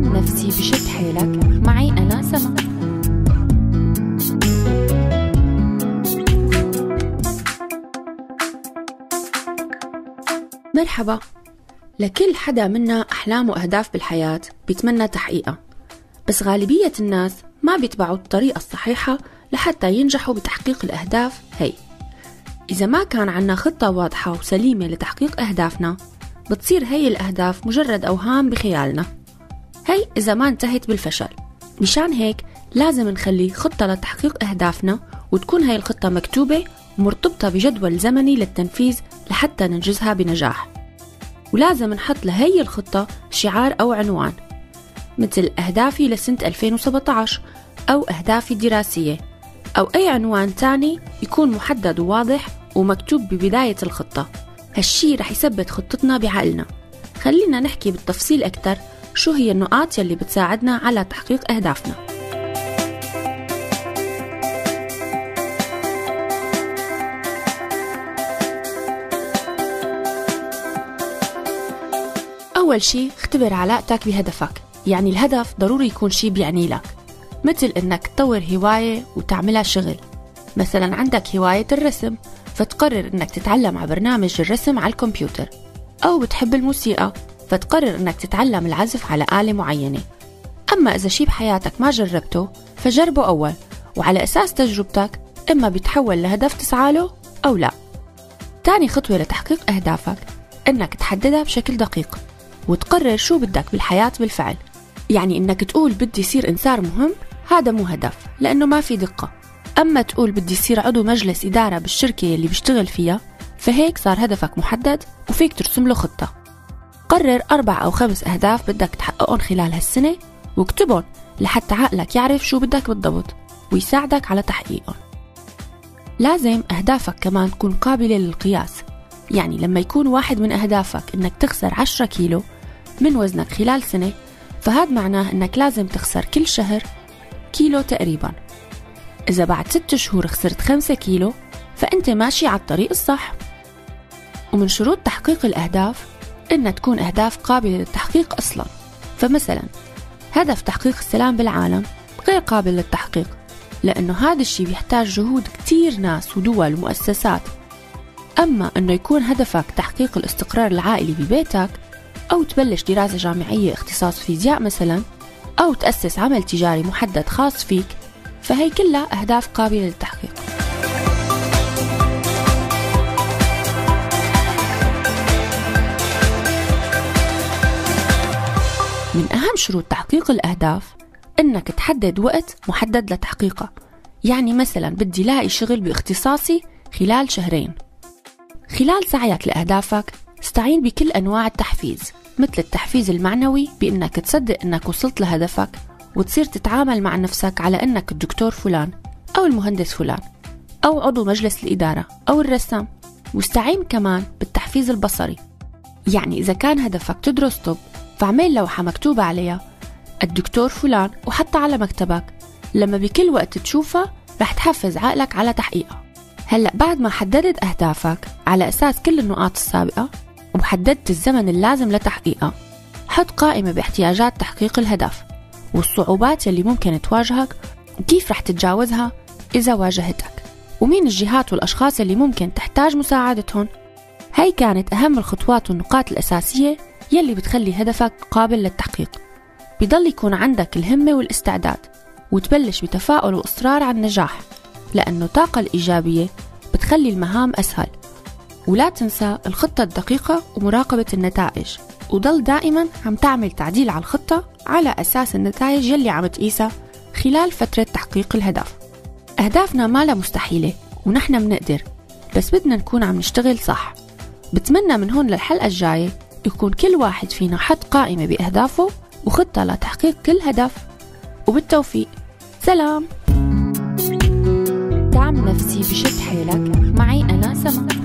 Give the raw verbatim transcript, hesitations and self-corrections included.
دعم نفسي بشد حيلك معي أنا سما. مرحبا. لكل حدا منا أحلام وأهداف بالحياة بيتمنى تحقيقها، بس غالبية الناس ما بيتبعوا الطريقة الصحيحة لحتى ينجحوا بتحقيق الأهداف هي. إذا ما كان عنا خطة واضحة وسليمة لتحقيق أهدافنا، بتصير هي الأهداف مجرد أوهام بخيالنا، هي إذا ما انتهت بالفشل. مشان هيك لازم نخلي خطة لتحقيق أهدافنا، وتكون هي الخطة مكتوبة ومرتبطة بجدول زمني للتنفيذ لحتى ننجزها بنجاح. ولازم نحط لهي الخطة شعار أو عنوان، مثل أهدافي لسنة ألفين وسبعة عشر أو أهدافي الدراسية، أو أي عنوان تاني يكون محدد وواضح ومكتوب ببداية الخطة. هالشي رح يثبت خطتنا بعقلنا. خلينا نحكي بالتفصيل أكتر شو هي النقاط يلي بتساعدنا على تحقيق أهدافنا. أول شي اختبر علاقتك بهدفك، يعني الهدف ضروري يكون شي بيعني لك، مثل إنك تطور هواية وتعملها شغل. مثلا عندك هواية الرسم، فتقرر إنك تتعلم على برنامج الرسم على الكمبيوتر، أو بتحب الموسيقى فتقرر إنك تتعلم العزف على آلة معينة. أما إذا شي بحياتك ما جربته فجربه أول، وعلى أساس تجربتك إما بيتحول لهدف تسعاله أو لا. تاني خطوة لتحقيق أهدافك إنك تحددها بشكل دقيق، وتقرر شو بدك بالحياة بالفعل. يعني إنك تقول بدي يصير إنسان مهم، هذا مو هدف لأنه ما في دقة. أما تقول بدي يصير عضو مجلس إدارة بالشركة اللي بيشتغل فيها، فهيك صار هدفك محدد وفيك ترسم له خطة. قرر أربع أو خمس أهداف بدك تحققهم خلال هالسنة، واكتبهم لحتى عقلك يعرف شو بدك بالضبط ويساعدك على تحقيقهم. لازم أهدافك كمان تكون قابلة للقياس، يعني لما يكون واحد من أهدافك إنك تخسر عشرة كيلو من وزنك خلال سنة، فهذا معناه إنك لازم تخسر كل شهر كيلو تقريبا. إذا بعد ست شهور خسرت خمسة كيلو، فأنت ماشي على الطريق الصح. ومن شروط تحقيق الأهداف إن تكون أهداف قابلة للتحقيق أصلا. فمثلا هدف تحقيق السلام بالعالم غير قابل للتحقيق، لأنه هذا الشيء بيحتاج جهود كتير ناس ودول ومؤسسات. أما أنه يكون هدفك تحقيق الاستقرار العائلي ببيتك، أو تبلش دراسة جامعية اختصاص فيزياء مثلا، أو تأسس عمل تجاري محدد خاص فيك، فهي كلها أهداف قابلة للتحقيق. من أهم شروط تحقيق الأهداف إنك تحدد وقت محدد لتحقيقها. يعني مثلا بدي لاقي شغل باختصاصي خلال شهرين. خلال سعيك لأهدافك استعين بكل أنواع التحفيز، مثل التحفيز المعنوي بإنك تصدق إنك وصلت لهدفك، وتصير تتعامل مع نفسك على إنك الدكتور فلان أو المهندس فلان أو عضو مجلس الإدارة أو الرسام. واستعين كمان بالتحفيز البصري، يعني إذا كان هدفك تدرس طب، فاعمل لوحة مكتوبة عليها الدكتور فلان وحطها على مكتبك. لما بكل وقت تشوفها رح تحفز عقلك على تحقيقها. هلأ بعد ما حددت أهدافك على أساس كل النقاط السابقة، وحددت الزمن اللازم لتحقيقها، حط قائمة باحتياجات تحقيق الهدف والصعوبات اللي ممكن تواجهك، وكيف رح تتجاوزها إذا واجهتك، ومين الجهات والأشخاص اللي ممكن تحتاج مساعدتهم. هاي كانت أهم الخطوات والنقاط الأساسية يلي بتخلي هدفك قابل للتحقيق. بيضل يكون عندك الهمة والاستعداد، وتبلش بتفاؤل وإصرار على النجاح، لأنه الطاقة الإيجابية بتخلي المهام أسهل. ولا تنسى الخطة الدقيقة ومراقبة النتائج، وضل دائما عم تعمل تعديل على الخطة على أساس النتائج يلي عم تقيسها خلال فترة تحقيق الهدف. أهدافنا ما لا مستحيلة ونحن منقدر، بس بدنا نكون عم نشتغل صح. بتمنى من هون للحلقة الجاية يكون كل واحد فينا حط قائمة بأهدافه وخطة لتحقيق كل هدف. وبالتوفيق. سلام. دعم نفسي بشد حيلك معي أنا سما.